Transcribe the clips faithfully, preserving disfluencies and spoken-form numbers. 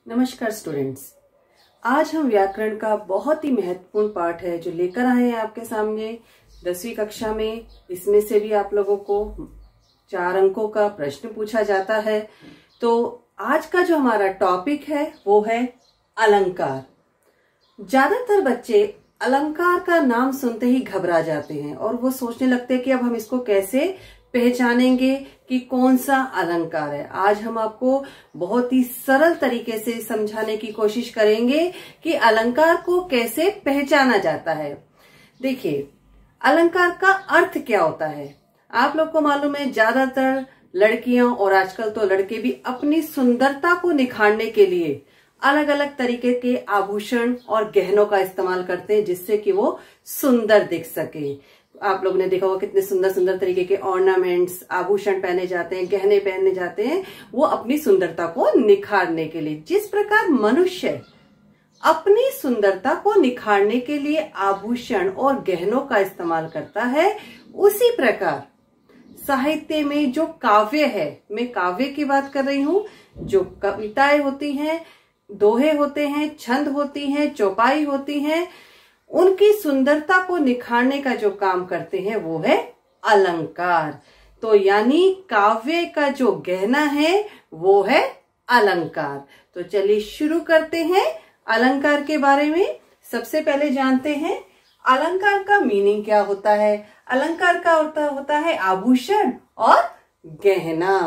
नमस्कार स्टूडेंट्स, आज हम व्याकरण का बहुत ही महत्वपूर्ण पाठ है जो लेकर आए हैं आपके सामने दसवीं कक्षा में। इसमें से भी आप लोगों को चार अंकों का प्रश्न पूछा जाता है। तो आज का जो हमारा टॉपिक है वो है अलंकार। ज्यादातर बच्चे अलंकार का नाम सुनते ही घबरा जाते हैं और वो सोचने लगते हैं कि अब हम इसको कैसे पहचानेंगे कि कौन सा अलंकार है। आज हम आपको बहुत ही सरल तरीके से समझाने की कोशिश करेंगे कि अलंकार को कैसे पहचाना जाता है। देखिए, अलंकार का अर्थ क्या होता है। आप लोग को मालूम है, ज्यादातर लड़कियां और आजकल तो लड़के भी अपनी सुंदरता को निखारने के लिए अलग अलग तरीके के आभूषण और गहनों का इस्तेमाल करते हैं जिससे कि वो सुंदर दिख सके। आप लोगों ने देखा होगा कितने सुंदर सुंदर तरीके के ऑर्नामेंट्स, आभूषण पहने जाते हैं, गहने पहने जाते हैं, वो अपनी सुंदरता को निखारने के लिए। जिस प्रकार मनुष्य अपनी सुंदरता को निखारने के लिए आभूषण और गहनों का इस्तेमाल करता है, उसी प्रकार साहित्य में जो काव्य है, मैं काव्य की बात कर रही हूं, जो कविताएं होती हैं, दोहे होते हैं, छंद होती हैं, चौपाई होती हैं, उनकी सुंदरता को निखारने का जो काम करते हैं वो है अलंकार। तो यानी काव्य का जो गहना है वो है अलंकार। तो चलिए शुरू करते हैं अलंकार के बारे में। सबसे पहले जानते हैं अलंकार का मीनिंग क्या होता है। अलंकार का होता होता है आभूषण और गहना।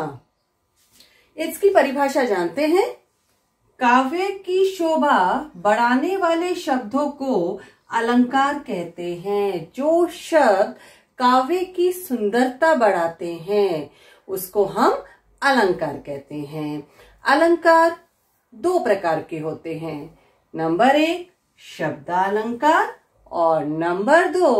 इसकी परिभाषा जानते हैं। काव्य की शोभा बढ़ाने वाले शब्दों को अलंकार कहते हैं। जो शब्द काव्य की सुंदरता बढ़ाते हैं उसको हम अलंकार कहते हैं। अलंकार दो प्रकार के होते हैं। नंबर एक शब्दालंकार और नंबर दो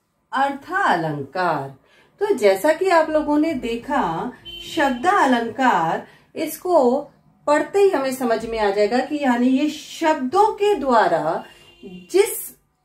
अर्थालंकार। तो जैसा कि आप लोगों ने देखा, शब्दालंकार, इसको पढ़ते ही हमें समझ में आ जाएगा कि यानी ये शब्दों के द्वारा जिस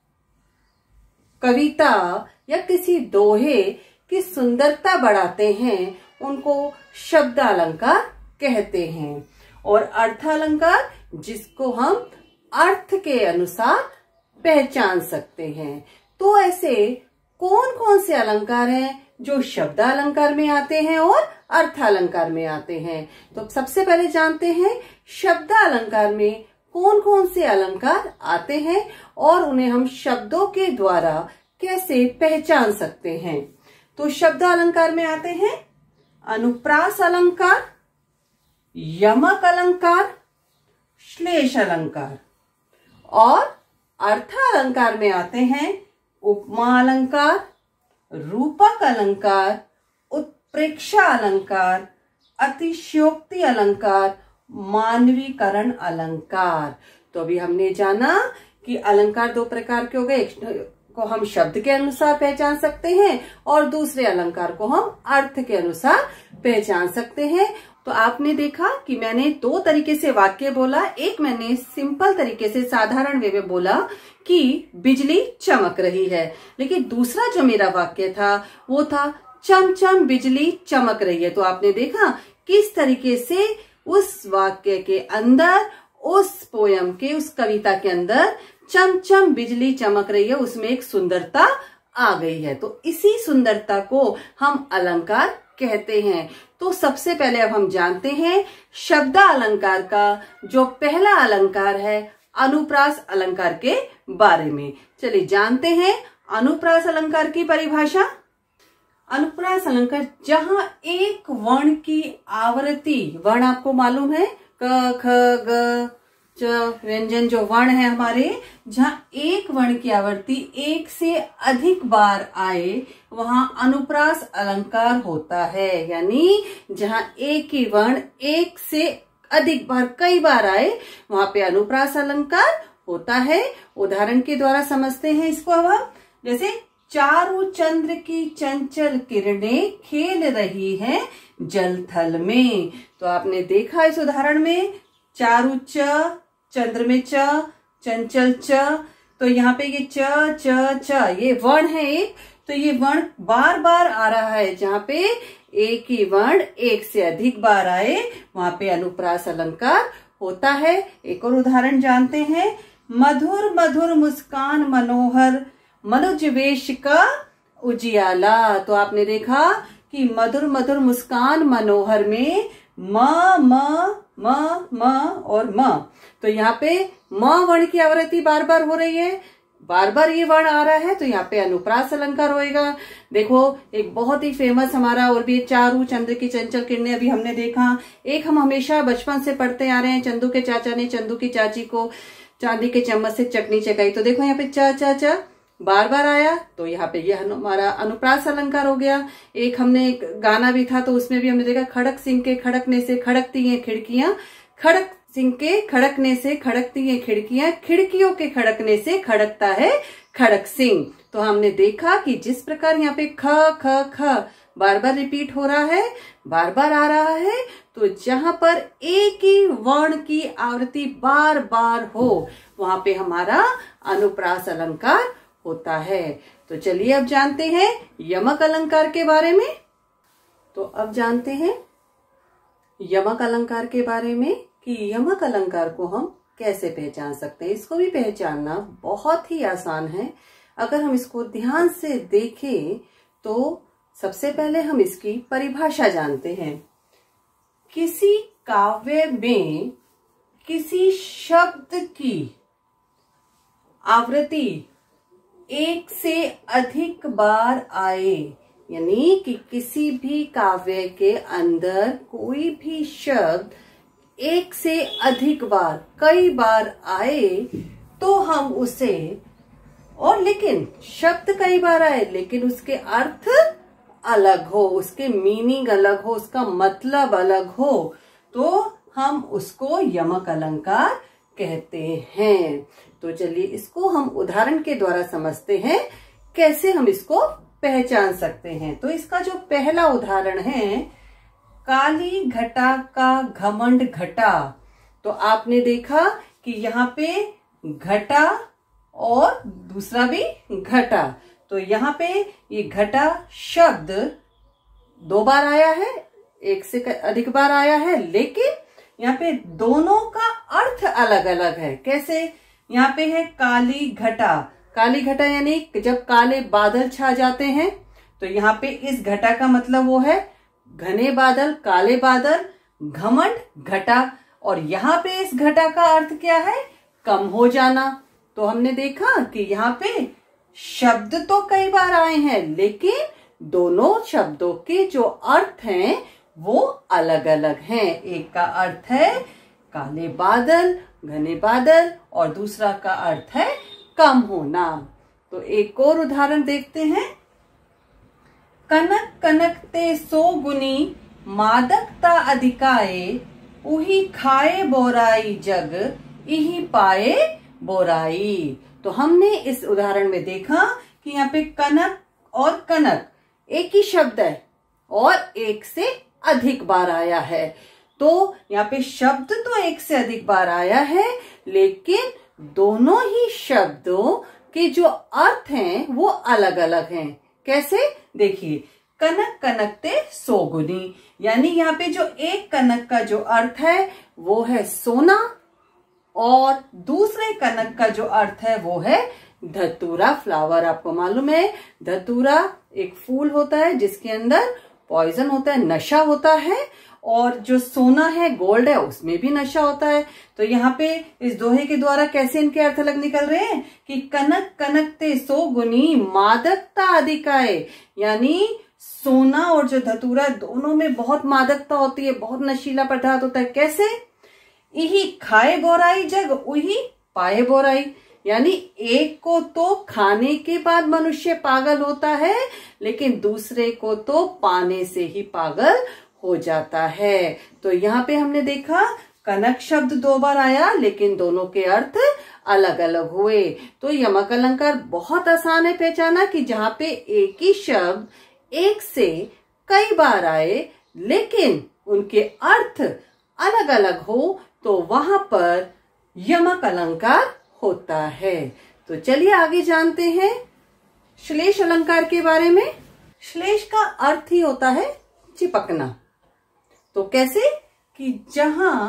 कविता या किसी दोहे की सुंदरता बढ़ाते हैं उनको शब्दालंकार कहते हैं। और अर्थालंकार जिसको हम अर्थ के अनुसार पहचान सकते हैं। तो ऐसे कौन कौन से अलंकार हैं जो शब्दालंकार में आते हैं और अर्थालंकार में आते हैं। तो सबसे पहले जानते हैं शब्दालंकार में कौन कौन से अलंकार आते हैं और उन्हें हम शब्दों के द्वारा कैसे पहचान सकते हैं। तो शब्दालंकार में आते हैं अनुप्रास अलंकार, यमक अलंकार, श्लेष अलंकार। और अर्थालंकार में आते हैं उपमा अलंकार, रूपक अलंकार, उत्प्रेक्षा अलंकार, अतिशयोक्ति अलंकार, मानवीकरण अलंकार। तो अभी हमने जाना कि अलंकार दो प्रकार के हो गए। एक को हम शब्द के अनुसार पहचान सकते हैं और दूसरे अलंकार को हम अर्थ के अनुसार पहचान सकते हैं। तो आपने देखा कि मैंने दो तरीके से वाक्य बोला। एक मैंने सिंपल तरीके से साधारण वे में बोला कि बिजली चमक रही है, लेकिन दूसरा जो मेरा वाक्य था वो था चमचम बिजली चमक रही है। तो आपने देखा किस तरीके से उस वाक्य के अंदर, उस पोयम के, उस कविता के अंदर चमचम बिजली चमक रही है, उसमें एक सुंदरता आ गई है। तो इसी सुंदरता को हम अलंकार कहते हैं। तो सबसे पहले अब हम जानते हैं शब्दालंकार का जो पहला अलंकार है अनुप्रास अलंकार के बारे में। चलिए जानते हैं अनुप्रास अलंकार की परिभाषा। अनुप्रास अलंकार जहां एक वर्ण की आवृत्ति, वर्ण आपको मालूम है क ख ग च व्यंजन जो वर्ण है हमारे, जहां एक वर्ण की आवृत्ति एक से अधिक बार आए वहां अनुप्रास अलंकार होता है। यानी जहां एक ही वर्ण एक से अधिक बार, कई बार आए, वहां पे अनुप्रास अलंकार होता है। उदाहरण के द्वारा समझते हैं इसको अब हम। जैसे चारों चंद्र की चंचल किरणें खेल रही हैं जल थल में। तो आपने देखा इस उदाहरण में चारु च, चंद्र में च, चंचल च। तो यहाँ पे ये च च च ये वर्ण है एक, तो ये वर्ण बार बार आ रहा है। जहाँ पे एक ही वर्ण एक से अधिक बार आए वहां पे अनुप्रास अलंकार होता है। एक और उदाहरण जानते हैं। मधुर मधुर मुस्कान मनोहर, मनुज वेश का उजियाला। तो आपने देखा कि मधुर मधुर मुस्कान मनोहर में म म म म और म, तो यहाँ पे म वर्ण की आवृत्ति बार बार हो रही है, बार बार ये वर्ण आ रहा है, तो यहाँ पे अनुप्रास अलंकार होएगा। देखो एक बहुत ही फेमस हमारा और भी चारू चंद्र की चंचल किरणें अभी हमने देखा। एक हम हमेशा बचपन से पढ़ते आ रहे हैं, चंदू के चाचा ने चंदू की चाची को चांदी के चम्मच से चटनी चखाई। तो देखो यहाँ पे चा चा चा बार बार आया, तो यहाँ पे यह हमारा अनुप्रास अलंकार हो गया। एक हमने एक गाना भी था, तो उसमें भी हमने देखा खड़क सिंह के खड़कने से खड़कती हैं खिड़कियां, खड़क सिंह के खड़कने से खड़कती हैं खिड़कियां, खिड़कियों के खड़कने से खड़कता है खड़क सिंह। तो हमने देखा कि जिस प्रकार यहाँ पे ख ख ख बार बार रिपीट हो रहा है, बार बार आ रहा है, तो जहां पर एक ही वर्ण की आवृत्ति बार बार हो वहां पे हमारा अनुप्रास अलंकार होता है। तो चलिए अब जानते हैं यमक अलंकार के बारे में। तो अब जानते हैं यमक अलंकार के बारे में कि यमक अलंकार को हम कैसे पहचान सकते हैं। इसको भी पहचानना बहुत ही आसान है। अगर हम इसको ध्यान से देखें तो सबसे पहले हम इसकी परिभाषा जानते हैं। किसी काव्य में किसी शब्द की आवृत्ति एक से अधिक बार आए, यानी कि किसी भी काव्य के अंदर कोई भी शब्द एक से अधिक बार कई बार आए तो हम उसे, और लेकिन शब्द कई बार आए लेकिन उसके अर्थ अलग हो, उसके मीनिंग अलग हो, उसका मतलब अलग हो, तो हम उसको यमक अलंकार कहते हैं। तो चलिए इसको हम उदाहरण के द्वारा समझते हैं कैसे हम इसको पहचान सकते हैं। तो इसका जो पहला उदाहरण है, काली घटा का घमंड घटा। तो आपने देखा कि यहाँ पे घटा और दूसरा भी घटा, तो यहाँ पे ये घटा शब्द दो बार आया है, एक से अधिक बार आया है, लेकिन यहाँ पे दोनों का अर्थ अलग अलग है। कैसे? यहाँ पे है काली घटा, काली घटा यानी जब काले बादल छा जाते हैं, तो यहाँ पे इस घटा का मतलब वो है घने बादल, काले बादल, घमंड घटा। और यहाँ पे इस घटा का अर्थ क्या है? कम हो जाना। तो हमने देखा कि यहाँ पे शब्द तो कई बार आए हैं, लेकिन दोनों शब्दों के जो अर्थ हैं वो अलग अलग हैं। एक का अर्थ है काले बादल, घने बादल, और दूसरा का अर्थ है कम होना। तो एक और उदाहरण देखते हैं। कनक कनकते सो गुनी, मादकता अधिकाए, उही खाए बोराई जग, इही पाए बोराई। तो हमने इस उदाहरण में देखा कि यहाँ पे कनक और कनक एक ही शब्द है और एक से अधिक बार आया है। तो यहाँ पे शब्द तो एक से अधिक बार आया है, लेकिन दोनों ही शब्दों के जो अर्थ हैं वो अलग अलग हैं। कैसे? देखिए, कनक कनकते सोगुनी, यानी यहाँ पे जो एक कनक का जो अर्थ है वो है सोना, और दूसरे कनक का जो अर्थ है वो है धतूरा, फ्लावर। आपको मालूम है धतूरा एक फूल होता है जिसके अंदर पॉइजन होता है, नशा होता है, और जो सोना है, गोल्ड है, उसमें भी नशा होता है। तो यहाँ पे इस दोहे के द्वारा कैसे इनके अर्थ अलग निकल रहे हैं कि कनक कनकते सो गुनी, मादकता अधिकाए, यानी सोना और जो धतूरा दोनों में बहुत मादकता होती है, बहुत नशीला पदार्थ होता है। कैसे? इही खाए बोराई जग, उही पाए बोराई, यानी एक को तो खाने के बाद मनुष्य पागल होता है, लेकिन दूसरे को तो पाने से ही पागल हो जाता है। तो यहाँ पे हमने देखा कनक शब्द दो बार आया, लेकिन दोनों के अर्थ अलग अलग हुए। तो यमक अलंकार बहुत आसान है पहचाना कि जहाँ पे एक ही शब्द एक से कई बार आए, लेकिन उनके अर्थ अलग अलग हो, तो वहां पर यमक अलंकार होता है। तो चलिए आगे जानते हैं श्लेष अलंकार के बारे में। श्लेष का अर्थ ही होता है चिपकना। तो कैसे? कि जहां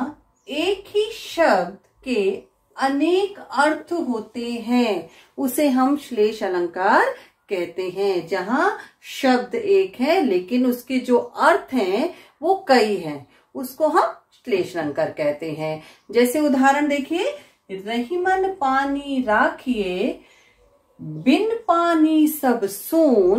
एक ही शब्द के अनेक अर्थ होते हैं उसे हम श्लेष अलंकार कहते हैं। जहां शब्द एक है लेकिन उसके जो अर्थ हैं वो कई हैं, उसको हम श्लेष अलंकार कहते हैं। जैसे उदाहरण देखिए, रहीमन पानी राखिए, बिन पानी सब सून,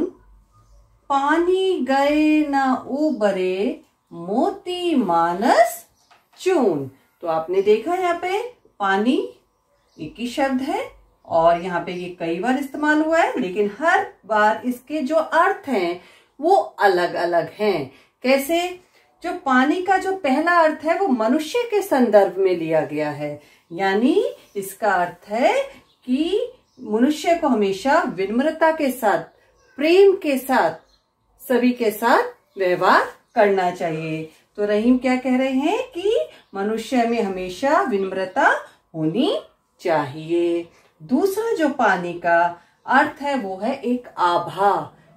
पानी गए न उबरे, मोती मानस चून। तो आपने देखा यहाँ पे पानी एक ही शब्द है और यहाँ पे ये कई बार इस्तेमाल हुआ है, लेकिन हर बार इसके जो अर्थ हैं वो अलग अलग हैं। कैसे? जो पानी का जो पहला अर्थ है वो मनुष्य के संदर्भ में लिया गया है, यानी इसका अर्थ है कि मनुष्य को हमेशा विनम्रता के साथ, प्रेम के साथ, सभी के साथ व्यवहार करना चाहिए। तो रहीम क्या कह रहे हैं कि मनुष्य में हमेशा विनम्रता होनी चाहिए। दूसरा जो पानी का अर्थ है वो है एक आभा,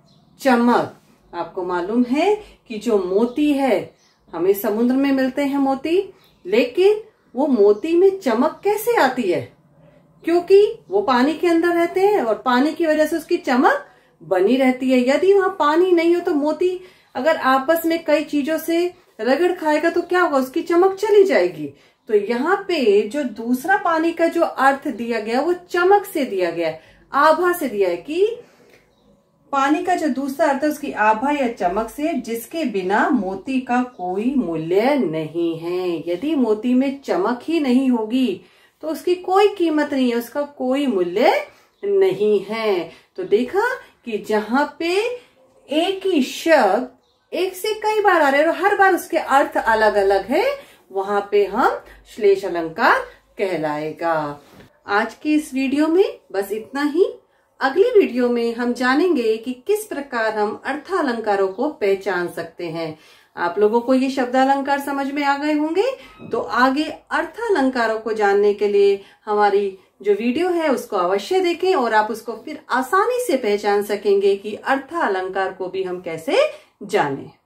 चमक। आपको मालूम है कि जो मोती है, हमें समुद्र में मिलते हैं मोती, लेकिन वो मोती में चमक कैसे आती है? क्योंकि वो पानी के अंदर रहते हैं और पानी की वजह से उसकी चमक बनी रहती है। यदि वहां पानी नहीं हो तो मोती अगर आपस में कई चीजों से रगड़ खाएगा तो क्या होगा? उसकी चमक चली जाएगी। तो यहाँ पे जो दूसरा पानी का जो अर्थ दिया गया वो चमक से दिया गया, आभा से दिया है कि पानी का जो दूसरा अर्थ है उसकी आभा या चमक से, जिसके बिना मोती का कोई मूल्य नहीं है। यदि मोती में चमक ही नहीं होगी तो उसकी कोई कीमत नहीं है, उसका कोई मूल्य नहीं है। तो देखा कि जहां पे एक ही शब्द एक से कई बार आ रहे हैं और हर बार उसके अर्थ अलग अलग है, वहां पे हम श्लेष अलंकार कहलाएगा। आज की इस वीडियो में बस इतना ही। अगली वीडियो में हम जानेंगे कि किस प्रकार हम अर्थालंकारों को पहचान सकते हैं। आप लोगों को ये शब्दालंकार समझ में आ गए होंगे, तो आगे अर्थालंकारों को जानने के लिए हमारी जो वीडियो है उसको अवश्य देखें और आप उसको फिर आसानी से पहचान सकेंगे कि अर्थालंकार को भी हम कैसे जानें।